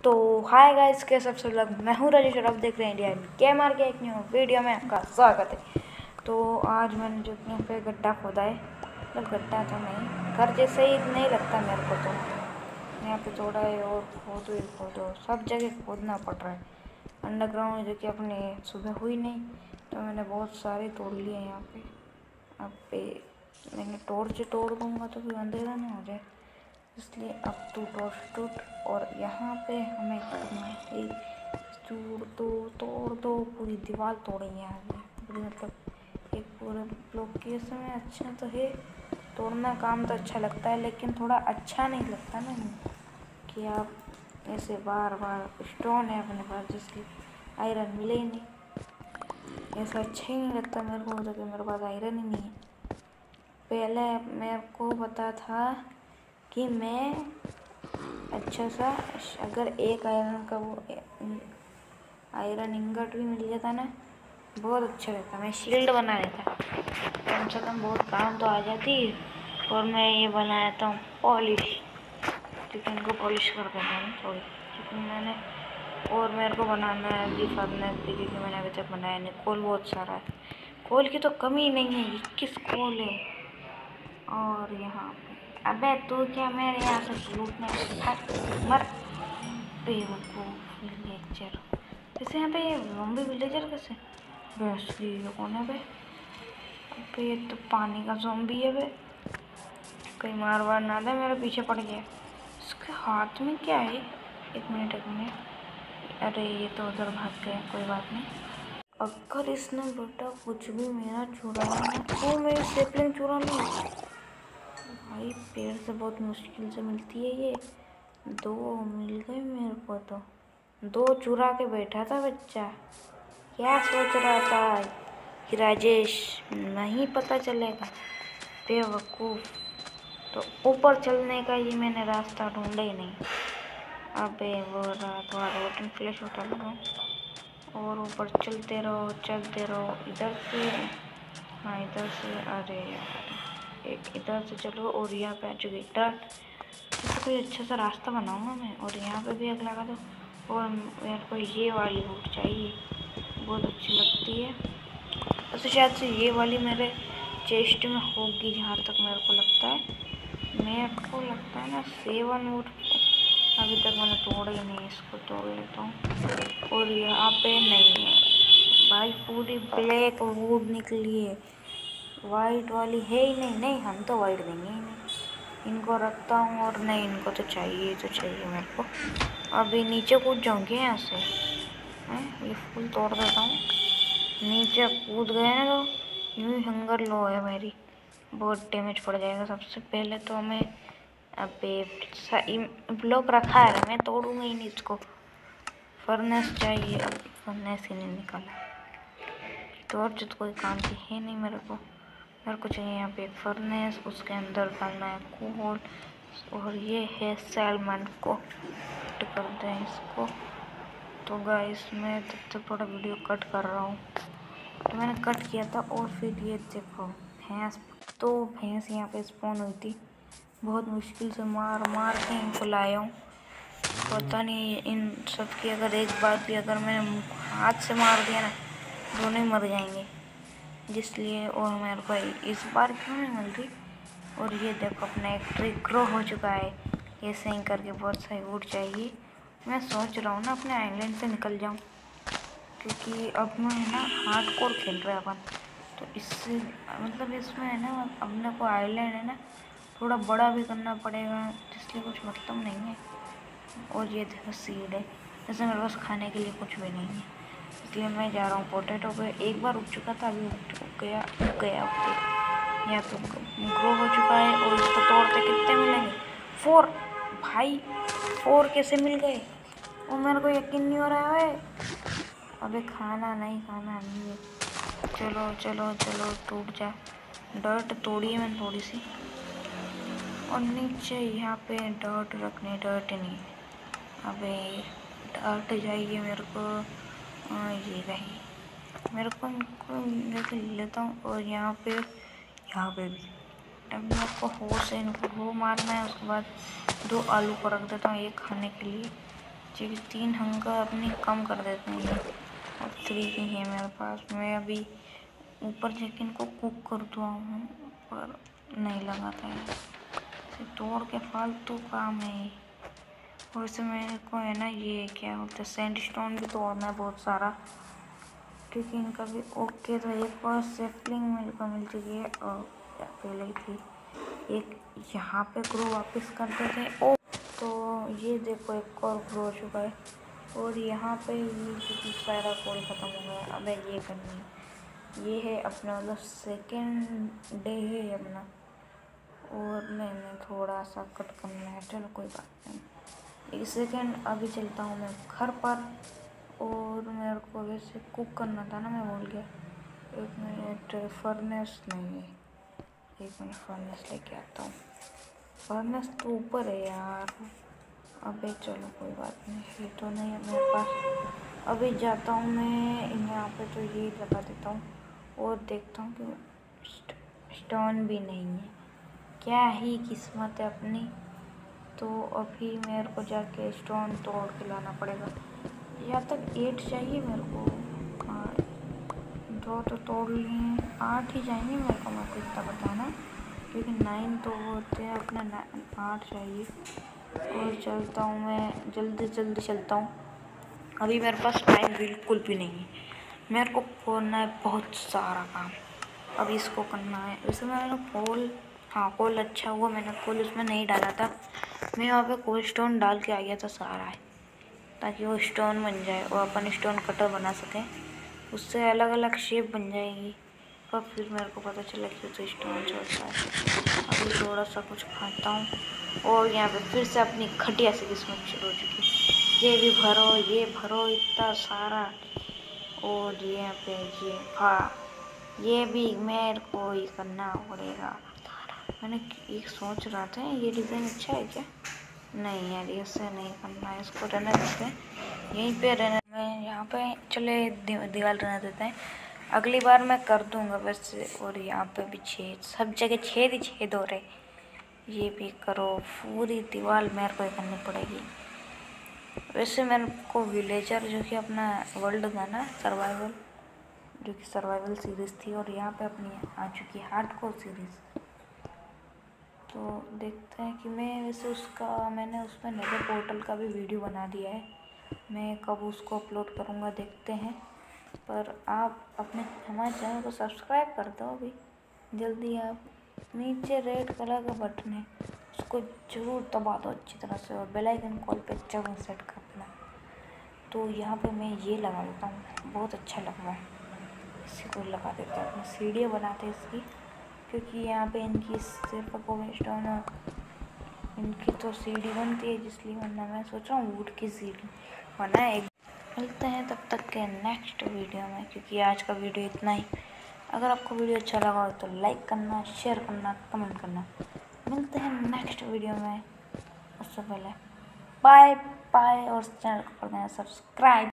तो hi guys, कैसे सब लोग। मैं हूँ राजेश और आप देख रहे हैं इंडिया गेमर के एक न्यू वीडियो में आपका स्वागत है। तो आज मैंने जो यहाँ पे गड्ढा खोदा है, मतलब गड्ढा तो नहीं, घर जैसे ही नहीं लगता मेरे को। तो यहाँ पे थोड़ा है और खोदो सब जगह खोदना पड़ रहा है। अंडरग्राउंड जो कि अपने सुबह हुई नहीं, तो मैंने बहुत सारे तोड़ लिए यहाँ पे। अब पे मैंने टॉर्च तोड़ दूँगा तो फिर अंधेरा नहीं हो जाए, इसलिए अब तू टॉर्च टूट। और यहाँ पे हमें करना है तोड़ दो पूरी दीवार तोड़ेंगे यहाँ पे पूरी, मतलब एक पूरे लोकेशन में। अच्छा तो है, तोड़ना काम तो अच्छा लगता है, लेकिन थोड़ा अच्छा नहीं लगता ना कि आप ऐसे बार बार स्टोन है अपने पास जिसकी आयरन मिले ही नहीं, ऐसा अच्छा ही नहीं लगता मेरे को। तो कि मेरे पास आयरन ही नहीं है। पहले मेरे को पता था कि मैं अच्छा सा, अगर एक आयरन का वो आयरन इंगट भी मिल जाता ना, बहुत अच्छा रहता। मैं शील्ड बना लेता, कम से कम बहुत काम तो आ जाती। और मैं ये बनाया था पॉलिश, चिकन को पॉलिश कर देता हूँ थोड़ी चिकन मैंने। और मेरे को बनाना है अभी फर्नेस भी, क्योंकि मैंने अभी तक बनाया नहीं। कोल बहुत सारा है, कोल की तो कमी नहीं है, 21 कोल है। और यहाँ पे अबे तू क्या मेरे यहाँ से लूटने मर बेवकूफ विलेजर। वैसे यहाँ पे ये ज़ॉम्बी विलेजर कैसे? बस ये कौन है बे? अबे ये तो पानी का ज़ॉम्बी है बे, कहीं मार वार ना दे, मेरे पीछे पड़ गया। इसके हाथ में क्या है? एक मिनट। अरे ये तो उधर भाग गया, कोई बात नहीं। अगर इसने बेटा कुछ भी मेरा चुराया ना, तो मेरी सेपलिंग चुरा ली भाई। पेड़ से बहुत मुश्किल से मिलती है ये। 2 मिल गए मेरे को, तो 2 चुरा के बैठा था बच्चा। क्या सोच रहा था कि राजेश नहीं पता चलेगा? बेवकूफ़। तो ऊपर चलने का ये मैंने रास्ता ढूंढा ही नहीं। अबे वो रहा थोड़ा रोटन फ्लैश उठा लगा और ऊपर चलते रहो इधर से। हाँ इधर से। अरे यार एक इधर से चलो, और यहाँ पे आ चुकी डर्ट। तो कोई अच्छा सा रास्ता बनाऊंगा मैं, और यहाँ पे भी आग लगा दो। और मेरे को ये वाली बूट चाहिए, बहुत अच्छी लगती है। वैसे शायद से ये वाली मेरे चेस्ट में होगी, जहाँ तक मेरे को लगता है ना। 7 वुड अभी तक मैंने तोड़ा ही नहीं, इसको तोड़ लेता हूँ। और यहाँ पे नहीं है भाई, पूरी ब्लैक वुड निकली है, वाइट वाली है ही नहीं। हम तो वाइट देंगे ही नहीं, इनको रखता हूँ। और नहीं, इनको तो चाहिए मेरे को। अभी नीचे कूद जाऊँगी यहाँ से, ये फूल तोड़ देता हूँ। नीचे कूद गए ना तो यूँ ही हंगर लो है मेरी, बहुत डैमेज पड़ जाएगा। सबसे पहले तो हमें अबे ब्लॉक रखा है, मैं तोड़ूंगा ही नहीं इसको। फर्नेस चाहिए, अब फर्नेस ही नहीं निकाला। टॉर्च तो कोई काम की है नहीं मेरे को चाहिए यहाँ पे एक फर्नेस, उसके अंदर डालना है कोल। और ये है सैलमन को कट करते हैं इसको। तो गाइस मैं तब तक थोड़ा वीडियो कट कर रहा हूँ। तो मैंने कट किया था, और फिर ये देखो भैंस। तो भैंस यहाँ पे स्पॉन हुई थी, बहुत मुश्किल से मार के इनको लाया हूँ। पता नहीं इन सब की अगर एक बार भी अगर मैंने हाथ से मार दिया ना, दोनों ही मर जाएंगे, जिसलिए। और मेरे को इस बार क्यों नहीं मिल रही। और ये देखो अपना एक ट्री ग्रो हो चुका है, ऐसे ही करके बहुत सारी वुड चाहिए। मैं सोच रहा हूँ ना अपने आइलैंड से निकल जाऊँ, क्योंकि अब मैं है ना हार्डकोर खेल रहे हैं अपन। तो इससे मतलब इसमें है ना अपने को आइलैंड है ना थोड़ा बड़ा भी करना पड़ेगा, इसलिए कुछ मतलब नहीं है। और ये देखो सीड है, जैसे मेरे पास खाने के लिए कुछ भी नहीं है, इसलिए मैं जा रहा हूँ पोटैटो पे। एक बार उग चुका था, अभी उग गया या तो ग्रो हो चुका है। और इसको तोड़ते कितने मिलेंगे? 4 भाई, 4 कैसे मिल गए? और मेरे को यकीन नहीं हो रहा है। अबे खाना नहीं है। चलो टूट जा। डर्ट तोड़ी है मैंने थोड़ी सी, और नीचे यहाँ पे डर्ट रखने, डर्ट नहीं, अबे डर्ट चाहिए मेरे को। ये रही मेरे को, इनको ले लेता हूँ। और यहाँ पे भी अब मेरे को हो से इनको हो मारना है। उसके बाद 2 आलू को रख देता हूँ, एक खाने के लिए। चलिए 3 हंगर अपनी कम कर देते हैं और 3 ही है मेरे पास। मैं अभी ऊपर जाके इनको कुक कर दूँ पर नहीं लगाता है, इसे तोड़ के फालतू काम है। और इसे मेरे को है ना ये क्या बोलते हैं सैंडस्टोन भी तोड़ना है बहुत सारा, क्योंकि इनका भी ओके। तो एक और सेफलिंग मिल चुकी है और पहले ही थी एक, यहाँ पे ग्रो वापस करते थे। ओ तो ये देखो एक और ग्रो हो चुका है और यहाँ पे ये सारा कोल ख़त्म हो गया। अब ये करनी है, ये है अपना मतलब सेकेंड डे है अपना, और मैंने थोड़ा सा कट करना है। चलो कोई बात नहीं, 1 सेकेंड। अभी चलता हूँ मैं घर पर और मेरे को वैसे कुक करना था ना, मैं भूल गया। 1 मिनट, फर्नेस नहीं है, 1 मिनट फर्नेस लेके आता हूँ। फर्नेस तो ऊपर है यार। अबे चलो कोई बात नहीं, ये तो नहीं है मेरे पास। अभी जाता हूँ मैं यहाँ पे, तो ये लगा देता हूँ और देखता हूँ कि स्टोन भी नहीं है। क्या ही किस्मत है अपनी। तो अभी मेरे को जाके स्टोन तोड़ के लाना पड़ेगा। यहाँ तक 8 चाहिए मेरे को। हाँ 2 तो तोड़ लिए, 8 ही जाएंगे मेरे को इतना पता है ना, क्योंकि 9 तो होते हैं अपने। 8 चाहिए। और चलता हूँ मैं, जल्दी चलता हूँ। अभी मेरे पास टाइम बिल्कुल भी नहीं है, मेरे को करना है बहुत सारा काम। अब इसको करना है। वैसे मैंने कोल, हाँ कोल अच्छा हुआ मैंने कोल उसमें नहीं डाला था। मैं वहाँ पे कोल स्टोन डाल के आ गया था सारा है, ताकि वो स्टोन बन जाए और अपन स्टोन कटर बना सकें। उससे अलग अलग शेप बन जाएगी। पर फिर मेरे को पता चला कि तो स्टोन चलता है। अभी थोड़ा सा कुछ खाता हूँ और यहाँ पे फिर से अपनी घटिया सी किस्मत शुरू हो चुकी। ये भी भरो, ये भरो इतना सारा, और यहाँ पे ये भी मेरे को ही करना पड़ेगा। मैंने एक सोच रहा था ये डिज़ाइन अच्छा है क्या? नहीं यार इससे नहीं करना है, इसको रहने देते हैं, यहीं पे रहने। मैं यहाँ पे चले दीवार रहने देते हैं, अगली बार मैं कर दूंगा वैसे। और यहाँ पे भी छेद, सब जगह छेद ही छेद हो रहे। ये भी करो, पूरी दीवार मेरे को ही करनी पड़ेगी। वैसे मेरे को विलेजर जो कि अपना वर्ल्ड था ना सर्वाइवल, जो कि सर्वाइवल सीरीज़ थी, और यहाँ पे अपनी आ चुकी है हार्डकोर सीरीज़। तो देखते हैं कि मैं वैसे मैंने उसमें नेदर पोर्टल का भी वीडियो बना दिया है, मैं कब उसको अपलोड करूँगा देखते हैं। पर आप अपने हमारे चैनल को सब्सक्राइब कर दो अभी जल्दी। आप नीचे रेड कलर का बटन है, उसको ज़रूर दबा दो अच्छी तरह से, और बेल आइकन कॉल पे जरूर सेट कर देना। तो यहाँ पे मैं ये लगा देता हूँ, बहुत अच्छा लग रहा है। इसी को लगा देता हूँ, अपनी सीढ़ियाँ बनाते हैं इसकी, क्योंकि यहाँ पे इनकी सिर्फ कोबलस्टोन और इनकी तो सीढ़ी बनती है, इसलिए वरना मैं सोच रहा हूँ वुड की सीढ़ी बनाए। मिलते हैं तब तक के नेक्स्ट वीडियो में, क्योंकि आज का वीडियो इतना ही। अगर आपको वीडियो अच्छा लगा हो तो लाइक करना, शेयर करना, कमेंट करना। मिलते हैं नेक्स्ट वीडियो में, उससे पहले बाय बाय, और चैनल को कर देना सब्सक्राइब।